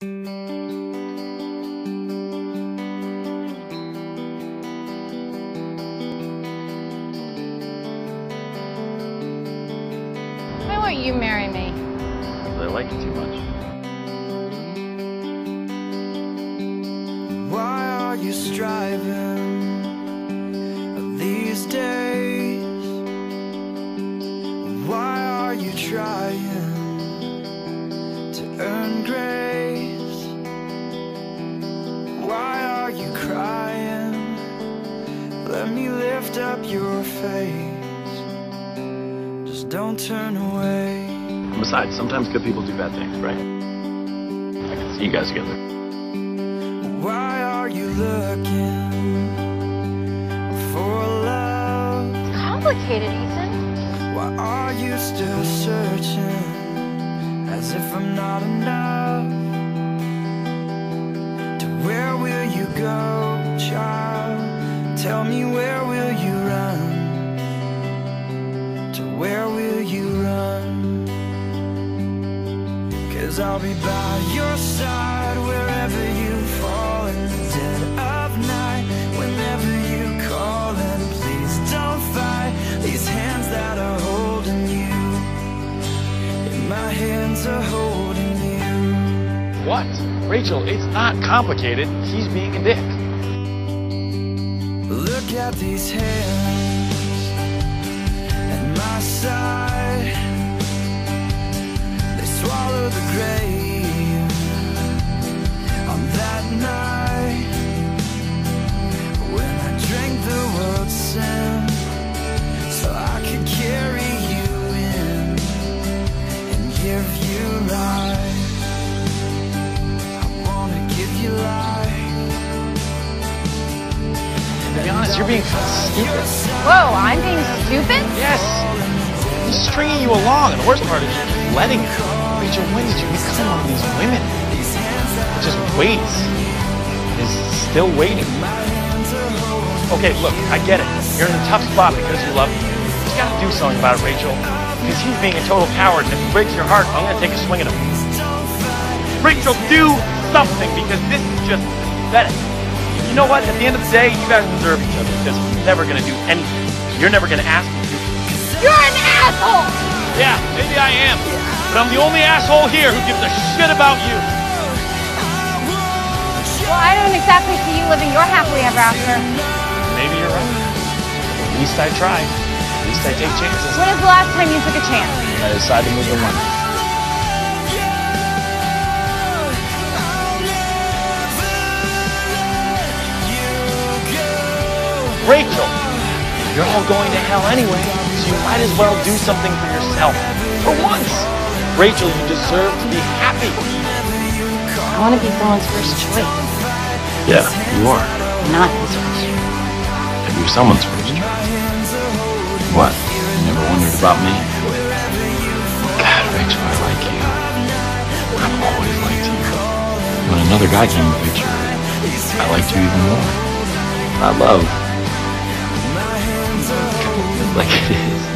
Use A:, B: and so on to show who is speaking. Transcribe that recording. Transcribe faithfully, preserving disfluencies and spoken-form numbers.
A: Why won't you marry me?
B: Because I like you too much.
C: Why are you striving these days? Why are you trying to earn grace? Why are you crying? Let me lift up your face. Just don't turn away.
B: And besides, sometimes good people do bad things, right? I can see you guys together.
C: Why are you looking for love?
A: It's complicated, Ethan.
C: Why are you still searching as if I'm not enough? To where will you go, child? Tell me, where will you run? To where will you run? 'Cause I'll be by your side wherever you fall in the dead of night. Whenever you call, and please don't fight. These hands that are holding you, and my hands are holding you.
B: What? Rachel, it's not complicated. He's being a dick.
C: Look at these hands at my side. They swallow the grave on that night when I drank the world's sin, so I could carry you in and give you life. I wanna give you life.
B: To be honest, you're being kind of stupid.
A: Whoa, I'm being stupid?
B: Yes! He's stringing you along, and the worst part is you're just letting him. Rachel, when did you become one of these women? Just waits. Is still waiting. Okay, look, I get it. You're in a tough spot because you love him. You gotta do something about it, Rachel. Because he's being a total coward, and if he breaks your heart, I'm gonna take a swing at him. Rachel, do something, because this is just pathetic. You know what? At the end of the day, you guys deserve each other, because he's never gonna do anything. You're never gonna ask him to.
A: You're an asshole!
B: Yeah, maybe I am. But I'm the only asshole here who gives a shit about you.
A: Well, I don't exactly see you living your happily ever after.
B: Maybe you're right. At least I tried. At least I take chances.
A: When is the last time you took a chance?
B: I decided to move to London. Rachel, you're all going to hell anyway, so you might as well do something for yourself. For once. Rachel, you deserve to be happy.
A: I want to be someone's first choice.
B: Yeah, you are.
A: Not his first choice.
B: And you're someone's first choice. What? You never wondered about me? God, Rachel, I like you. I've always liked you. When another guy came in the picture, I liked you even more. I love like it is.